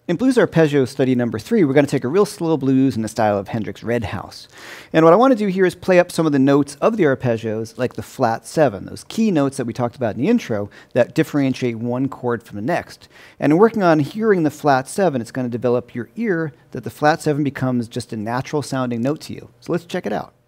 In Blues Arpeggio study number 3, we're going to take a real slow blues in the style of Hendrix's Red House. And what I want to do here is play up some of the notes of the arpeggios, like the flat 7, those key notes that we talked about in the intro that differentiate one chord from the next. And in working on hearing the flat 7, it's going to develop your ear that the flat 7 becomes just a natural sounding note to you. So let's check it out.